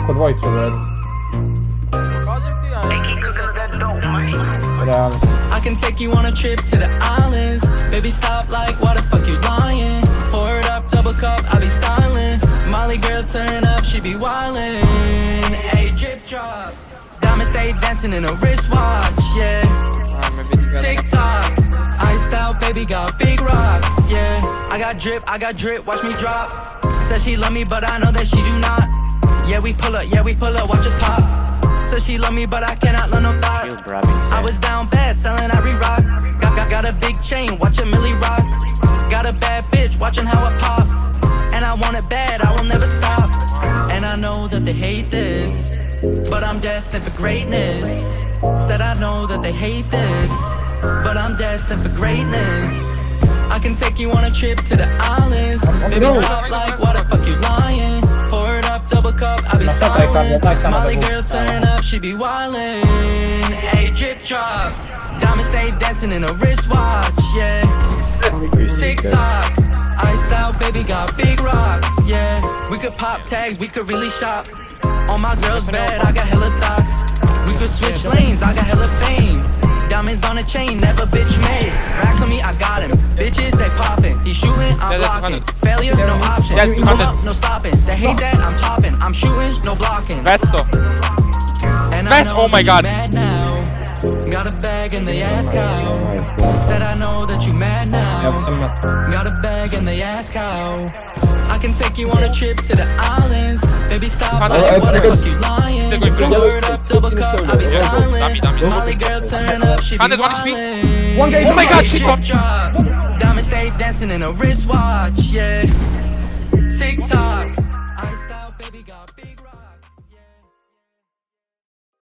po dwojcu, realnie. I can take you on a trip to the islands. Baby, stop like, why the fuck you lying? Pour it up, double cup, I be styling. Molly girl turn up, she be wildin'. Hey, drip drop. Diamond stay dancing in a wristwatch, yeah. TikTok, iced out, baby got big rocks, yeah. I got drip, watch me drop. Says she love me, but I know that she do not. Yeah, we pull up, watch us pop. Says she love me, but I cannot love no thought. I was down bad, selling every rock. Got a big chain, watch a milli rock. Got a bad bitch, watching how it pop. And I want it bad, I will never stop. And I know that they hate this, but I'm destined for greatness. Said I know that they hate this, but I'm destined for greatness. I can take you on a trip to the islands. Baby, stop like, why the fuck you lying? Pour it up, double cup, I be styling. Molly girl turn up, she be wildin'. Hey, drip drop. Diamond stay dancing in a wristwatch, yeah. TikTok, iced out, baby got big rocks, yeah. We could pop tags, we could really shop. On my girl's bed, I got hella thoughts. We could switch lanes, I got hella fame. Diamonds on a chain, never bitch made. Racks on me, I got him. Bitches, they poppin'. He shootin', I'm blocking. Failure, no option. Come up, no stopping. They hate that, I'm popping. I'm shootin', no blocking. And I know oh my god. mad now. Got a bag and they ask how. Said I know that you mad now. Got a bag and they ask how. I can take you on a trip to the islands. Baby, stop like, what the fuck you lying? Pour it up, double cup, I be styling. Molly girl turn up, she be wildin'. Oh my god, she got Diamond stay dancing in a wristwatch, yeah. TikTok, iced out, baby got big rocks.